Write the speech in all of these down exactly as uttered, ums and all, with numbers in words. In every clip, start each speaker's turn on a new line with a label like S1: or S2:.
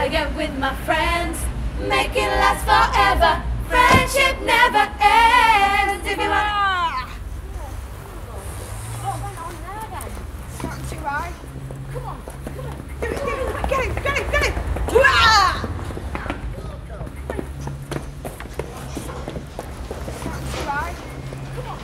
S1: gotta get with my friends, make it last forever. Friendship never ends. If you want.
S2: Oh, hang on there then. Starting to ride. Come on, come on. Do it, do it. Get him, get him, get him. Starting to ride. Come on.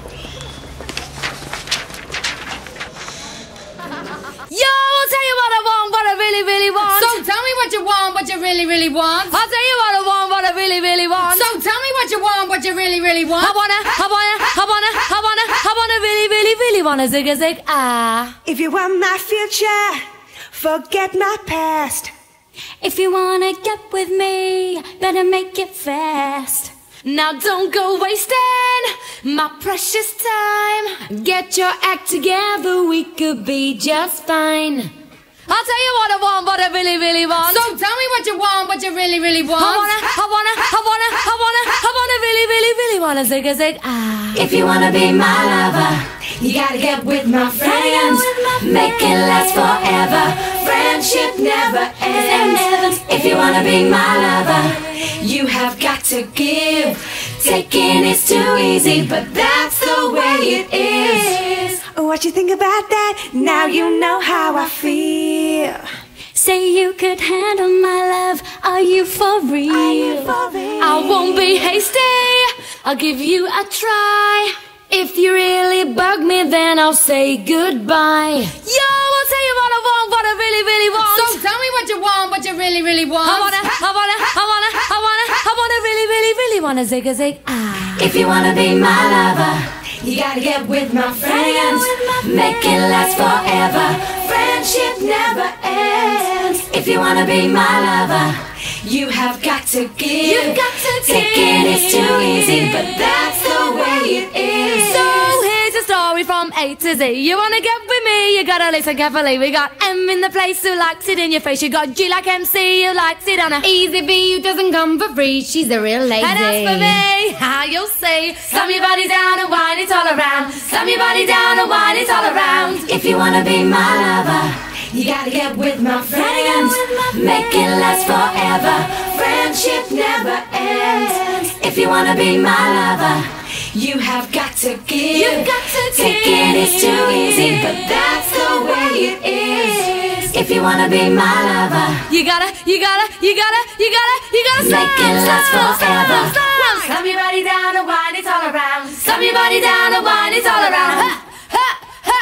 S1: Yo, I'll tell you what I want, what I really, really want.
S3: So tell me what you want, what you really, really want.
S1: I'll tell you what I want, what I really, really want.
S3: So tell me what you want, what you really, really want.
S1: I wanna, I wanna, I wanna, I wanna, I wanna really, really, really wanna zig a zig ah.
S2: If you want my future, forget my past.
S1: If you wanna get with me, better make it fast. Now don't go wasting my precious time. Get your act together, we could be just fine. I'll tell you what I want, what I really, really want.
S3: So tell me what you want, what you really, really want.
S1: I wanna, I wanna, I wanna, I wanna, I wanna really, really, really wanna zig a zig ah. If you wanna be my lover, you gotta get with my friends, make it last forever. Friendship never ends. If you wanna be my lover, you have got to give. Taking is too easy, but that's the way it is.
S2: What you think about that? Now you know how I feel.
S1: Say you could handle my love. Are you for real?
S2: Are you for real?
S1: I won't be hasty. I'll give you a try. If you really bug me, then I'll say goodbye. Yo, I'll tell you what I want, what I really, really want.
S3: So tell me what you want, what you really, really want.
S1: I wanna, I wanna, I wanna, I wanna, I wanna really, really, really wanna zig a zig ah. If you wanna be my lover, you gotta get with my friends, make it last forever. Friendship never ends. If you wanna be my lover, you have got to give. You've got to give. Taking is too easy, but that's the way it is. So here's a story from A to Z. You wanna get with me, you gotta listen carefully. We got M in the place who likes it in your face. You got G like M C who likes it on a
S3: Easy B who doesn't come for free. She's a real lady.
S1: And as for me, how you'll see, slam your body down and wind it all around. Slam your body down and wind it all around. If you wanna be my lover, you gotta get with my friends, make it last forever. Friendship never ends. If you wanna be my lover, you have got to give. You've got to Taking is too easy, but that's the way it is. If you wanna be my lover, you gotta, you gotta, you gotta, you gotta, you gotta slam, make it last forever. Slam, slam your body down and wind it all around. Slam your body down and wind it all around. Ha, ha, ha.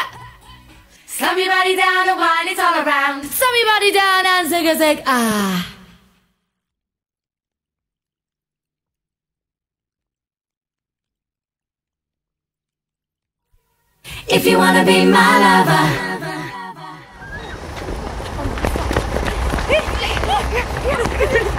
S1: Slam your body down and wind it all around. Slam your body down and zig a zig ah. If you wanna be my lover.